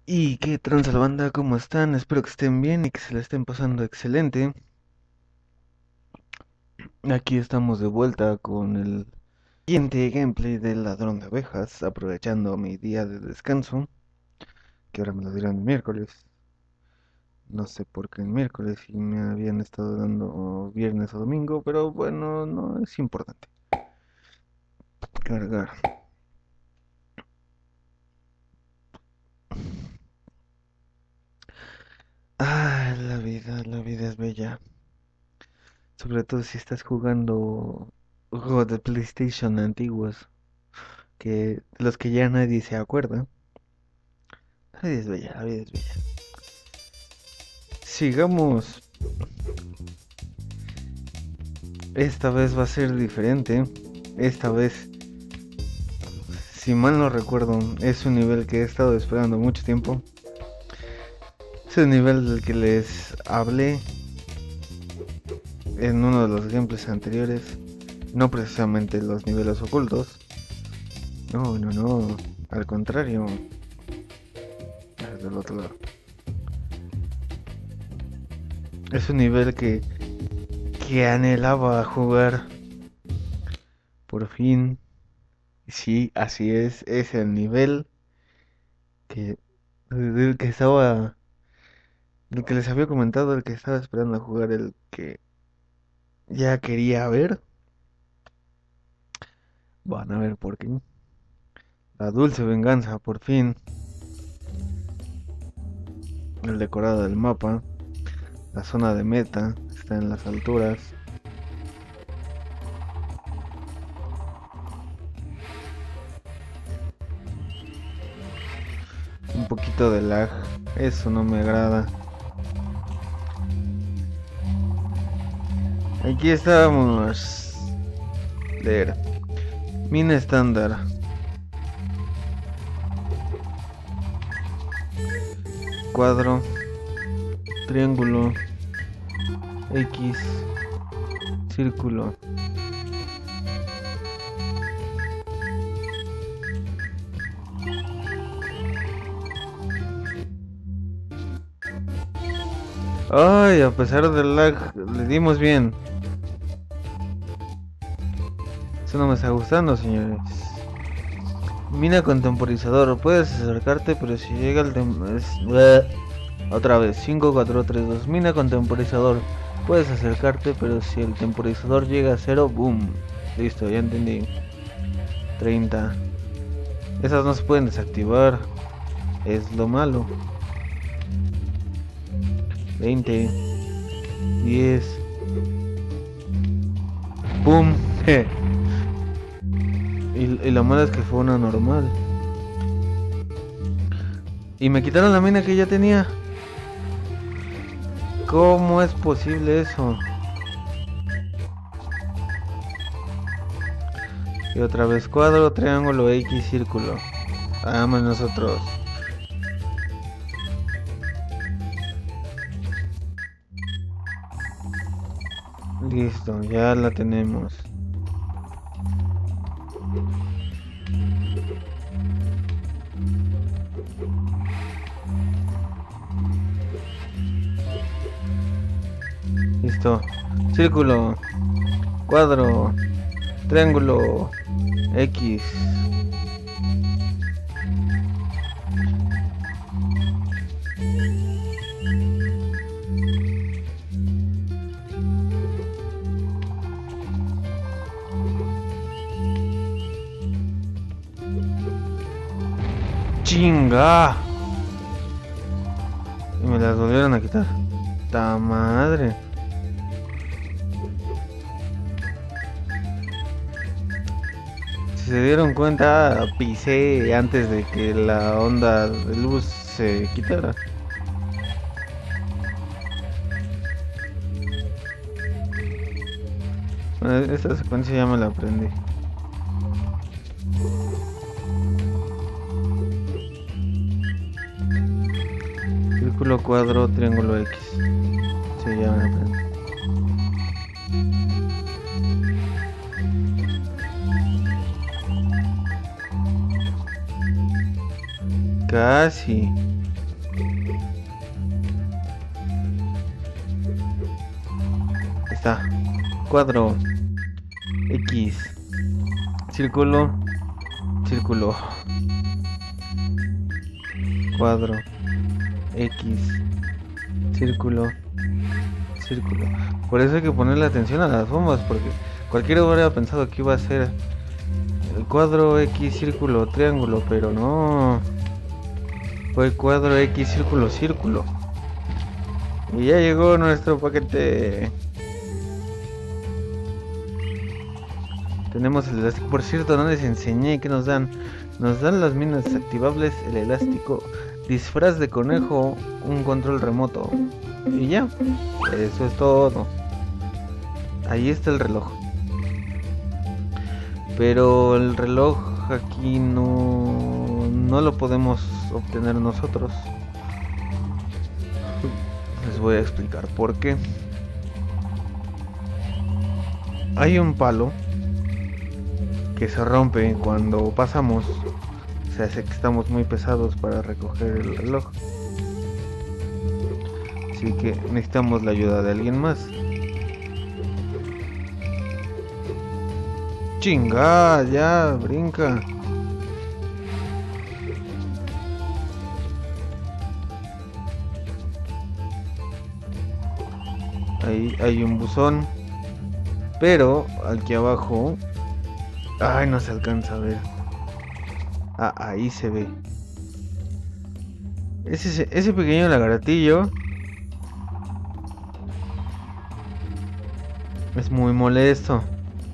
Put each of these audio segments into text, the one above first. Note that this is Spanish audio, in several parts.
¿Y qué tranza la banda? ¿Cómo están? Espero que estén bien y que se la estén pasando excelente. Aquí estamos de vuelta con el siguiente gameplay del ladrón de abejas, aprovechando mi día de descanso, que ahora me lo dieron el miércoles. No sé por qué el miércoles y me habían estado dando viernes o domingo, pero bueno, no es importante. Cargar. Ah, la vida es bella. Sobre todo si estás jugando juegos de PlayStation antiguos, que de los que ya nadie se acuerda. La vida es bella, la vida es bella. Sigamos. Esta vez va a ser diferente. Esta vez, si mal no recuerdo, es un nivel que he estado esperando mucho tiempo. Es el nivel del que les hablé en uno de los gameplays anteriores. No precisamente los niveles ocultos. No, no, no. Al contrario. Es del otro lado. Es un nivel que anhelaba jugar. Por fin. Sí, así es. Es el nivel que del que estaba, del que les había comentado, el que estaba esperando a jugar, el que ya quería ver. Van a ver por qué. La dulce venganza, por fin. El decorado del mapa. La zona de meta está en las alturas. Un poquito de lag. Eso no me agrada. Aquí estamos. Leer. Mina estándar. Cuadro. Triángulo. X. Círculo. Ay, a pesar del lag, le dimos bien. Eso no me está gustando, señores. Mina con temporizador. Puedes acercarte, pero si llega el otra vez, 5, 4, 3, 2. Mina con temporizador. Puedes acercarte, pero si el temporizador llega a 0, boom. Listo, ya entendí. 30. Esas no se pueden desactivar. Es lo malo. 20. 10. Boom. Y lo malo es que fue una normal. Y me quitaron la mina que ya tenía. ¿Cómo es posible eso? Y otra vez cuadro, triángulo, X, círculo. Vamos nosotros. Listo, ya la tenemos. Listo. Círculo, cuadro, triángulo, X. ¡Chinga! Y me las volvieron a quitar. ¡Ta madre! Si se dieron cuenta, pisé antes de que la onda de luz se quitara. Bueno, esta secuencia ya me la aprendí. Círculo, cuadro, triángulo X. Sí, ya me la aprendí. Casi. está. Cuadro. X. Círculo. Círculo. Cuadro. X. Círculo. Círculo. Por eso hay que ponerle atención a las bombas, porque cualquiera hubiera pensado que iba a ser el cuadro X, círculo, triángulo, pero no. Fue cuadro X, círculo, círculo. Y ya llegó nuestro paquete. Tenemos el elástico. Por cierto, no les enseñé que nos dan. Nos dan las minas desactivables, el elástico, disfraz de conejo, un control remoto. Y ya. Eso es todo. Ahí está el reloj. Pero el reloj aquí no lo podemos obtener nosotros. Les voy a explicar por qué. Hay un palo que se rompe cuando pasamos. Se hace que estamos muy pesados para recoger el reloj. Así que necesitamos la ayuda de alguien más. Chinga, ya, brinca. Ahí hay un buzón. Pero aquí abajo. Ay, no se alcanza a ver. Ah, ahí se ve. Ese pequeño lagartillo es muy molesto.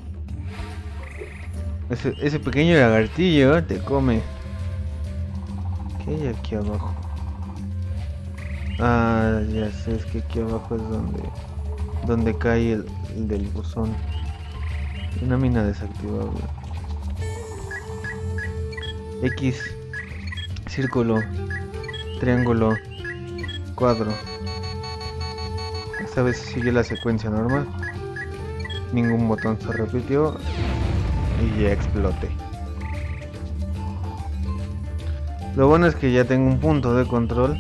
Ese pequeño lagartillo te come. ¿Qué hay aquí abajo? Ah, ya sé, es que aquí abajo es donde cae el del buzón. Una mina desactivable. X, círculo, triángulo, cuadro. Esta vez sigue la secuencia normal. Ningún botón se repitió. Y ya exploté. Lo bueno es que ya tengo un punto de control.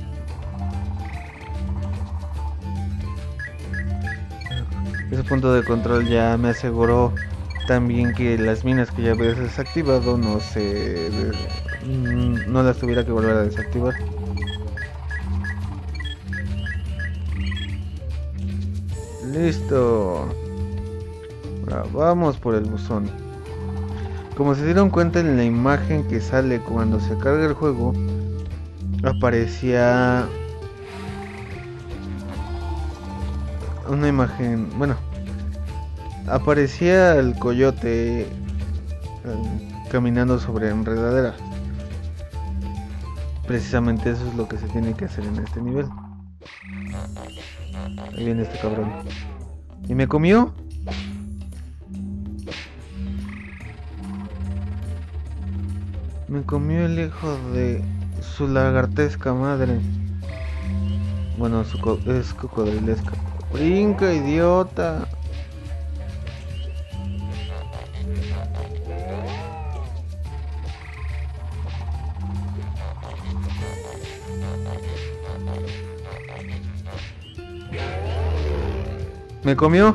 Ese punto de control ya me aseguró también que las minas que ya había desactivado no las tuviera que volver a desactivar. Listo. Ahora vamos por el buzón. Como se dieron cuenta en la imagen que sale cuando se carga el juego, aparecía una imagen, bueno, aparecía el coyote caminando sobre enredadera. Precisamente eso es lo que se tiene que hacer en este nivel. Ahí viene este cabrón. ¿Y me comió? Me comió el hijo de su lagartesca madre. Bueno, es cocodrilesca. Brinca, idiota. ¿Me comió?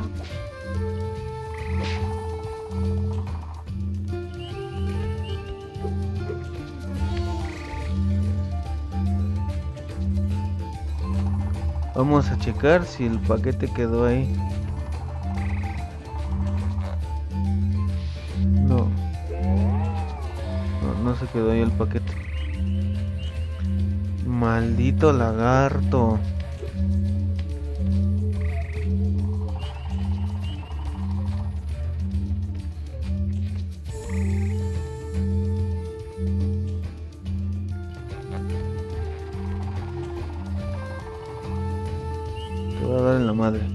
Vamos a checar si el paquete quedó ahí. No se quedó ahí el paquete. Maldito lagarto. Te voy a dar en la madre.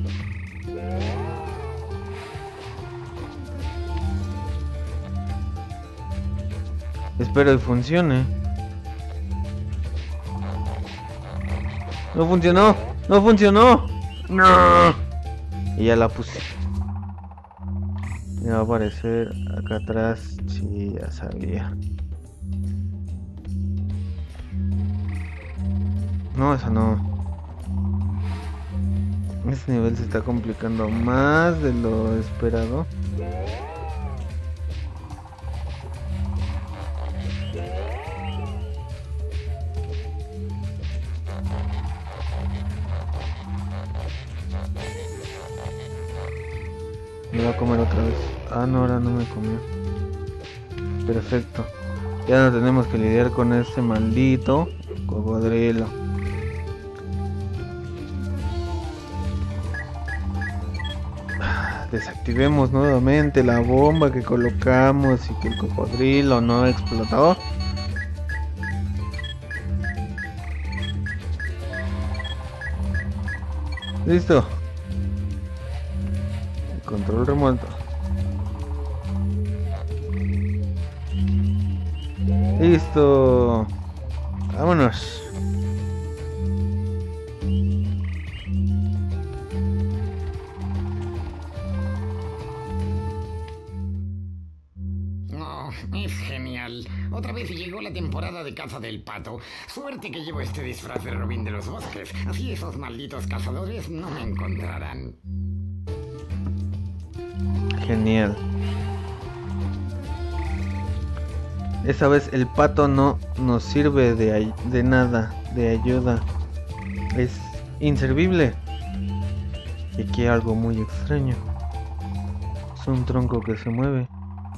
Espero que funcione. No funcionó. No funcionó. No. Y ya la puse. Me va a aparecer acá atrás. Sí, ya sabía. No, esa no. Este nivel se está complicando más de lo esperado. Me va a comer otra vez. Ah, no, ahora no me comió. Perfecto. Ya no tenemos que lidiar con ese maldito cocodrilo. Desactivemos nuevamente la bomba que colocamos y que el cocodrilo no explotó. Listo. Control remoto. Listo. Vámonos. Oh, es genial. Otra vez llegó la temporada de caza del pato. Suerte que llevo este disfraz de Robin de los Bosques. Así esos malditos cazadores no me encontrarán. Genial. Esta vez el pato no nos sirve de nada, de ayuda. Es inservible. Y aquí hay algo muy extraño. Es un tronco que se mueve.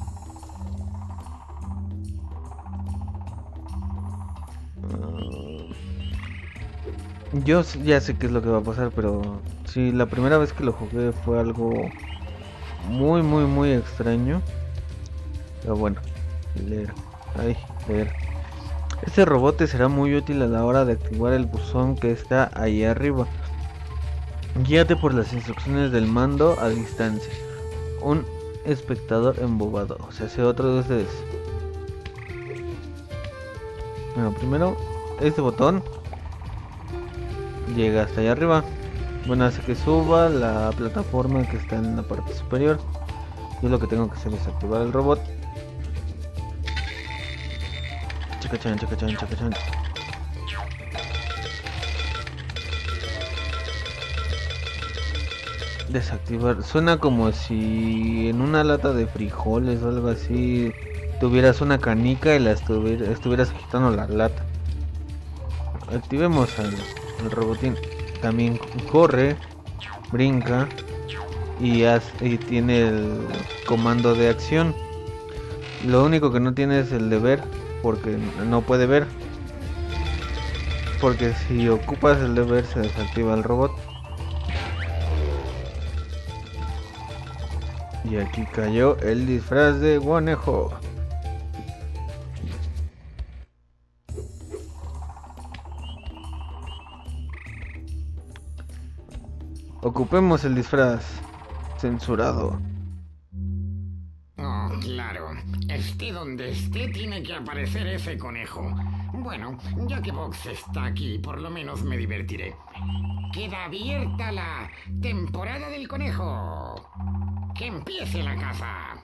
Yo ya sé qué es lo que va a pasar, pero sí, la primera vez que lo jugué fue algo muy extraño. Pero bueno, leer. Ay, leer. Este robot será muy útil a la hora de activar el buzón que está ahí arriba. Guíate por las instrucciones del mando a distancia. Un espectador embobado. O sea, hace otro de ustedes. Bueno, primero, este botón llega hasta allá arriba. Bueno, hace que suba la plataforma que está en la parte superior. Yo lo que tengo que hacer es activar el robot. Chacachán, chacachán, chacachán. Desactivar. Suena como si en una lata de frijoles o algo así tuvieras una canica y la estuvieras agitando la lata. Activemos al robotín. También corre, brinca y tiene el comando de acción. Lo único que no tiene es el de ver, porque no puede ver. Porque si ocupas el de ver se desactiva el robot. Y aquí cayó el disfraz de conejo. Ocupemos el disfraz. Censurado. Oh, claro. Esté donde esté, tiene que aparecer ese conejo. Bueno, ya que Box está aquí, por lo menos me divertiré. Queda abierta la temporada del conejo. ¡Que empiece la caza!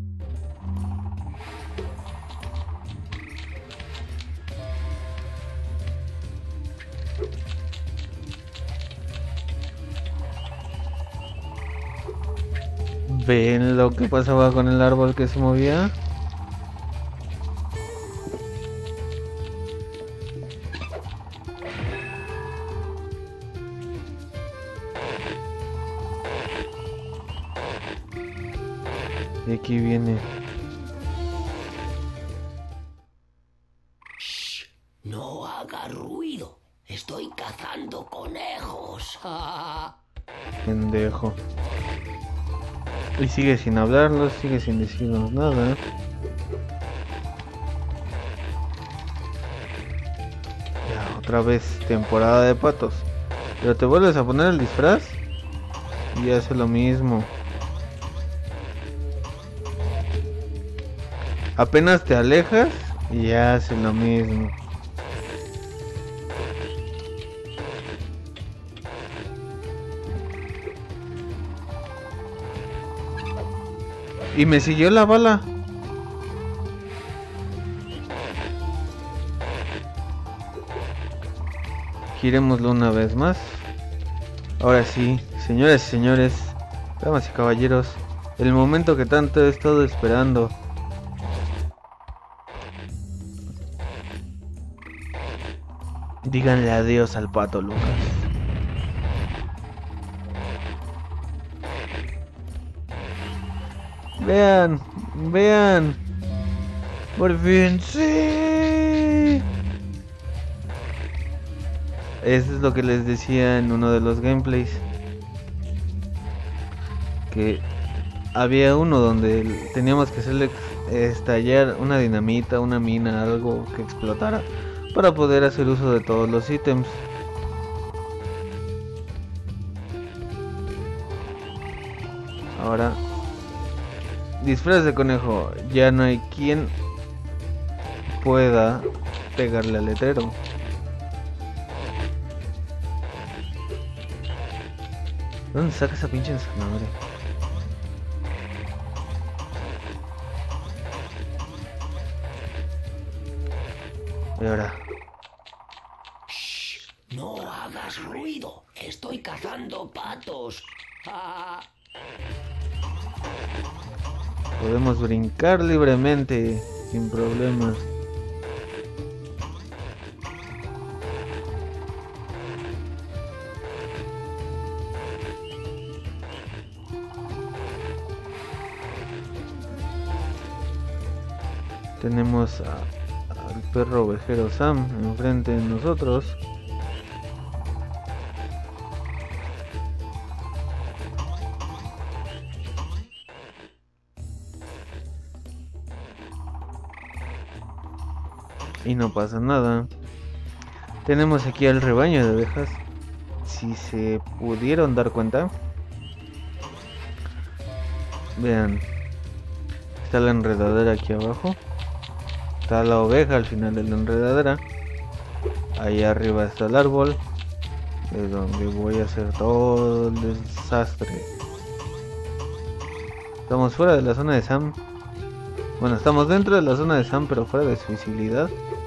¿Ven lo que pasaba con el árbol que se movía? Y aquí viene. Shh, no haga ruido. Estoy cazando conejos. Pendejo. Y sigue sin hablarnos, sigue sin decirnos nada. Ya, otra vez temporada de patos. Pero te vuelves a poner el disfraz y hace lo mismo. Apenas te alejas y ya hace lo mismo. Y me siguió la bala. Girémoslo una vez más. Ahora sí, Señoras y señores, damas y caballeros, el momento que tanto he estado esperando. Díganle adiós al Pato Lucas. Vean, vean. Por fin, sí. Eso es lo que les decía en uno de los gameplays. Que había uno donde teníamos que hacerle estallar una dinamita, una mina, algo que explotara para poder hacer uso de todos los ítems. Ahora, disfraz de conejo, ya no hay quien pueda pegarle al letrero. ¿Dónde saca esa pinche zanahoria? Y ahora, Shh, no hagas ruido. Estoy cazando patos. Ah. podemos brincar libremente, sin problemas. Tenemos al perro ovejero Sam enfrente de nosotros. Y no pasa nada. Tenemos aquí al rebaño de ovejas. Si se pudieron dar cuenta, vean, está la enredadera aquí abajo. Está la oveja al final de la enredadera. Ahí arriba está el árbol, de donde voy a hacer todo el desastre. Estamos fuera de la zona de Sam. Bueno, estamos dentro de la zona de Sam, pero fuera de su visibilidad.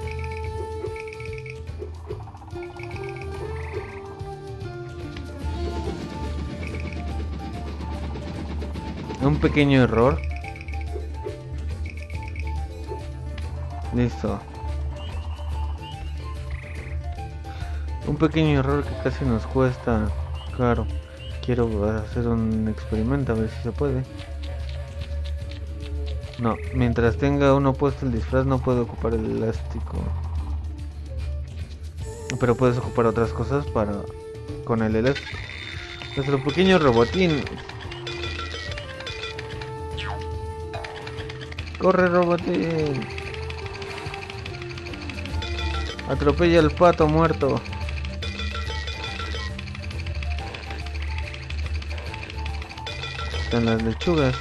Un pequeño error. Listo. Un pequeño error que casi nos cuesta caro. Quiero hacer un experimento a ver si se puede. No, mientras tenga uno puesto el disfraz no puedo ocupar el elástico. Pero puedes ocupar otras cosas para con el elástico. Nuestro pequeño robotín. Corre, robotín. Atropella al pato muerto. Están las lechugas.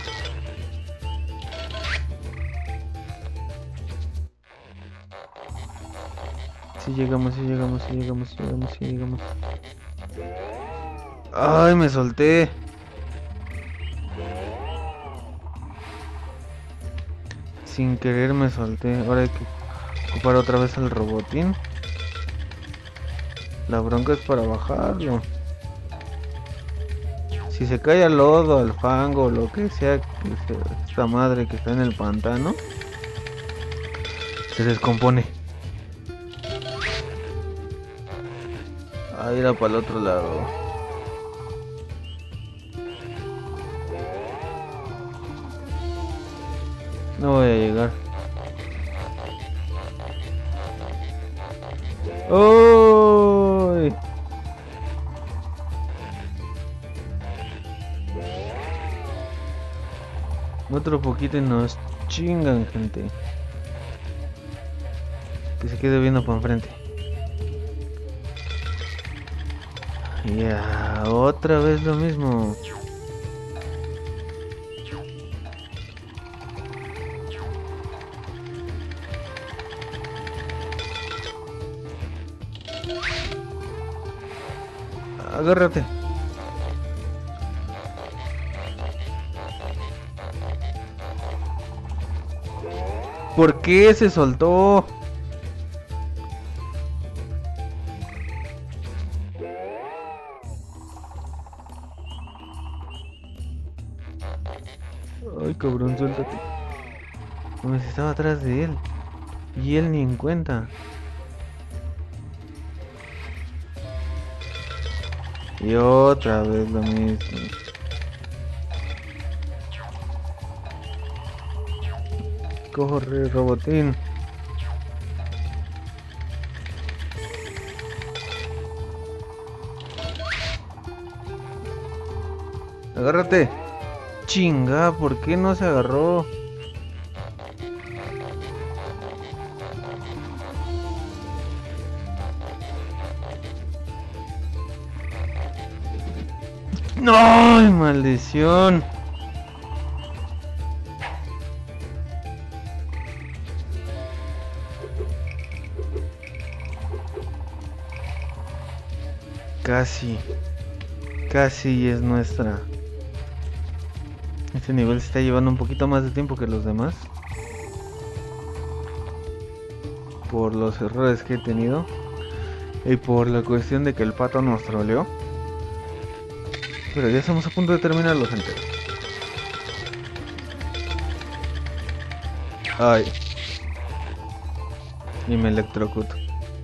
Si llegamos, si llegamos, si llegamos, si llegamos, si llegamos. Ay, me solté. Sin querer me solté. Ahora hay que ocupar otra vez al robotín. La bronca es para bajarlo. Si se cae al lodo, al fango, lo que sea, esta madre que está en el pantano, se descompone. Ahí era para el otro lado. No voy a llegar. ¡Uy! Otro poquito y nos chingan, gente. Que se quede viendo para enfrente. Ya, otra vez lo mismo. Agárrate. ¿Por qué se soltó? Ay, cabrón, suéltate. Como si estaba atrás de él. Y él ni en cuenta. Y otra vez lo mismo. Corre, robotín. Agárrate. Chinga, ¿por qué no se agarró? ¡No! ¡Ay, maldición! Casi es nuestra. Este nivel se está llevando un poquito más de tiempo que los demás. Por los errores que he tenido. Y por la cuestión de que el pato nos troleó. Pero ya estamos a punto de terminarlo, gente. Ay. Y me electrocuto.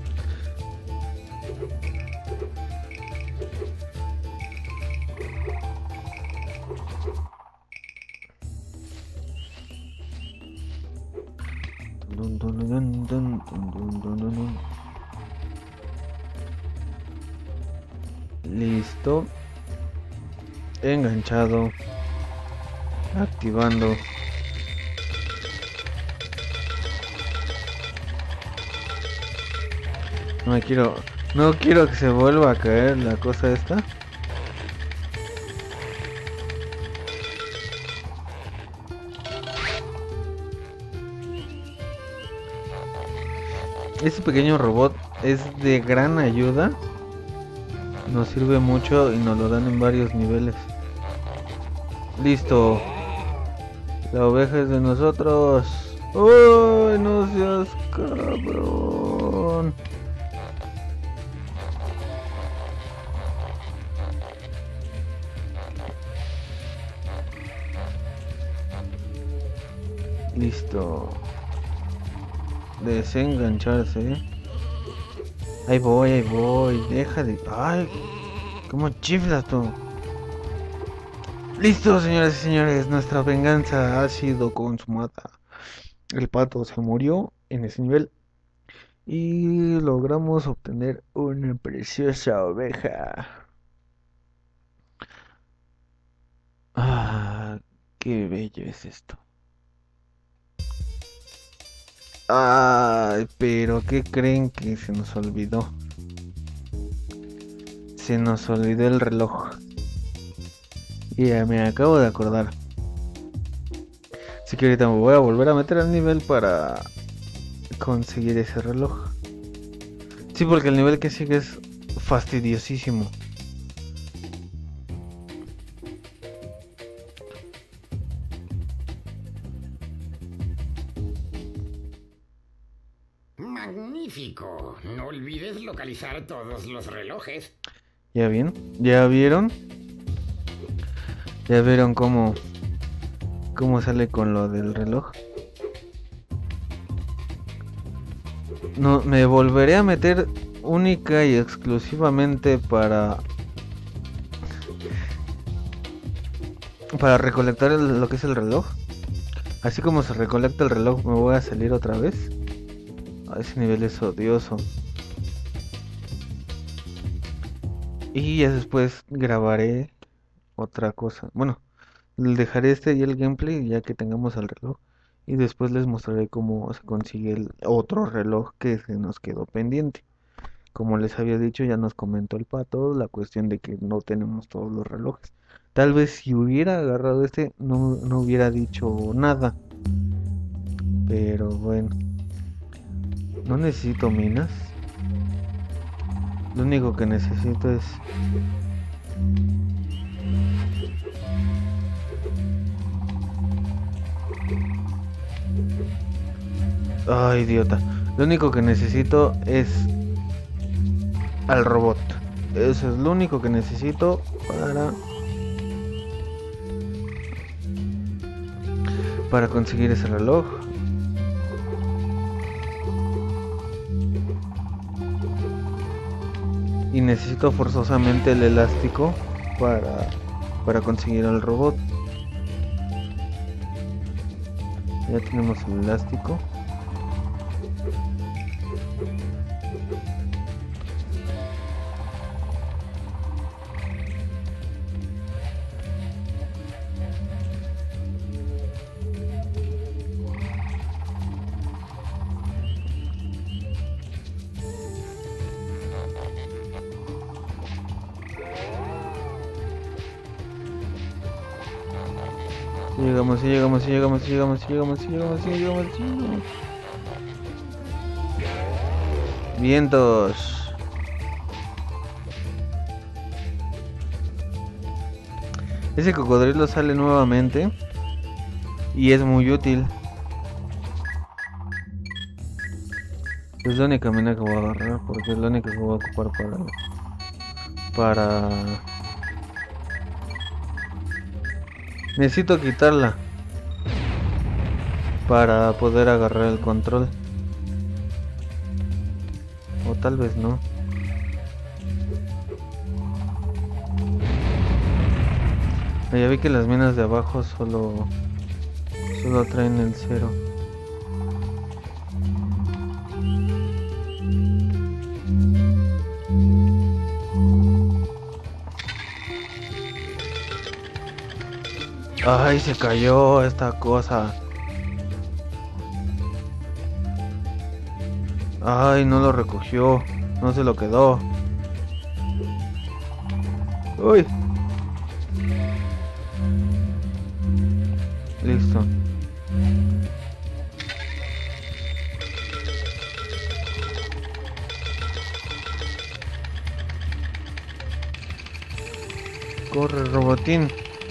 Listo. Enganchado. Activando. No quiero que se vuelva a caer la cosa esta. Este pequeño robot es de gran ayuda. Nos sirve mucho y nos lo dan en varios niveles. Listo. La oveja es de nosotros. ¡Uy! No seas cabrón. Listo. Desengancharse. Ahí voy. Deja de... ¡Ay! ¿Cómo chiflas tú? Listo, señoras y señores. Nuestra venganza ha sido consumada. El pato se murió en ese nivel. Y logramos obtener una preciosa oveja. Ah, qué bello es esto. Ay, pero ¿qué creen que se nos olvidó? Se nos olvidó el reloj. Ya me acabo de acordar. Así que ahorita me voy a volver a meter al nivel para conseguir ese reloj. Sí, porque el nivel que sigue es fastidiosísimo. Magnífico. No olvides localizar todos los relojes. ¿Ya bien? ¿Ya vieron? ¿Ya vieron cómo sale con lo del reloj? No, me volveré a meter única y exclusivamente para recolectar lo que es el reloj. Así como se recolecta el reloj, me voy a salir otra vez. Ese nivel es odioso. Y ya después grabaré otra cosa. Bueno, dejaré este y el gameplay ya que tengamos el reloj. Y después les mostraré cómo se consigue el otro reloj que se nos quedó pendiente. Como les había dicho, ya nos comentó el pato la cuestión de que no tenemos todos los relojes. Tal vez si hubiera agarrado este no hubiera dicho nada. Pero bueno. No necesito minas. Lo único que necesito es... Ay, idiota. Lo único que necesito es... al robot. Eso es lo único que necesito para... para conseguir ese reloj. Y necesito forzosamente el elástico para conseguir el robot. Ya tenemos el elástico. Si llegamos. Vientos. Ese cocodrilo sale nuevamente y es muy útil. Es la única mina que voy a agarrar porque es la única que voy a ocupar para... Necesito quitarla para poder agarrar el control. O tal vez no. Ya vi que las minas de abajo solo traen el 0. Ay, se cayó esta cosa. Ay, no lo recogió. No se lo quedó. Uy. Listo. Corre, robotín.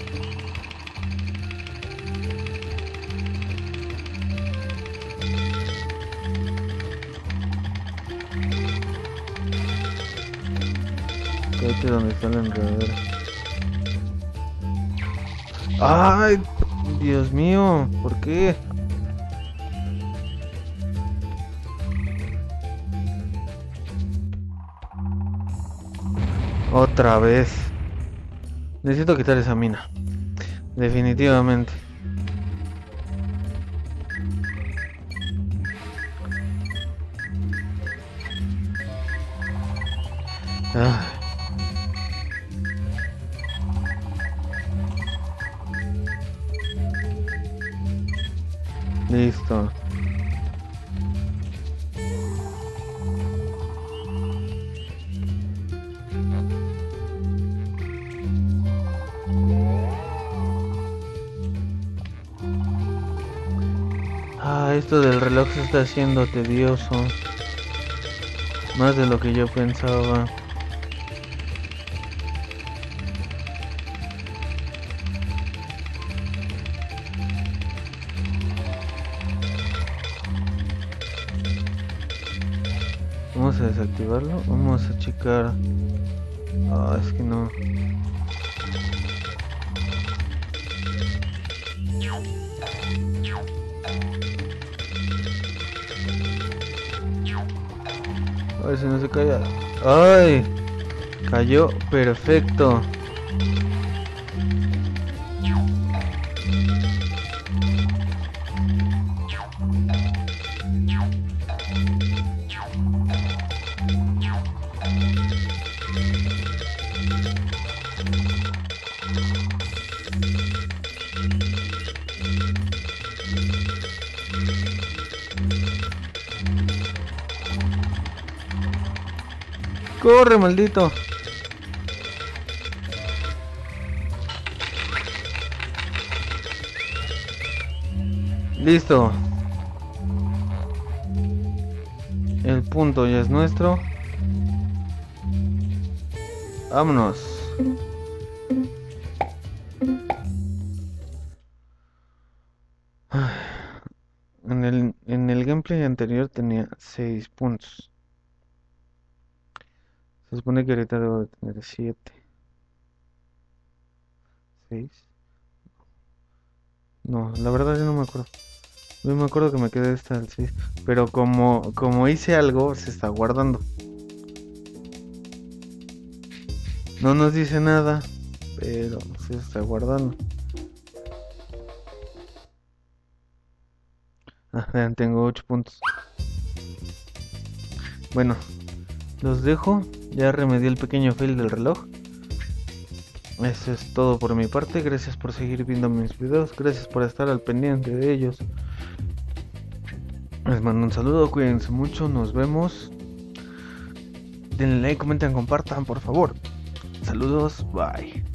Cállate donde está la enredadera. Ay, Dios mío, ¿por qué? Otra vez. Necesito quitar esa mina. Definitivamente. Ah. Listo. Ah, esto del reloj se está haciendo tedioso. Más de lo que yo pensaba. Vamos a desactivarlo. Vamos a checar. Ah, es que no. A ver si no se cae. ¡Ay! Cayó perfecto. Corre, maldito. Listo. El punto ya es nuestro. Vámonos. En el gameplay anterior tenía 6 puntos. Se supone que ahorita debo de tener 7. 6. No, la verdad yo no me acuerdo. Yo me acuerdo que me quedé hasta el 6. Pero como hice algo, se está guardando. No nos dice nada, pero se está guardando. Ah, vean, tengo 8 puntos. Bueno, los dejo. Ya remedié el pequeño fail del reloj. Eso es todo por mi parte. Gracias por seguir viendo mis videos. Gracias por estar al pendiente de ellos. Les mando un saludo. Cuídense mucho. Nos vemos. Denle like, comenten, compartan, por favor. Saludos. Bye.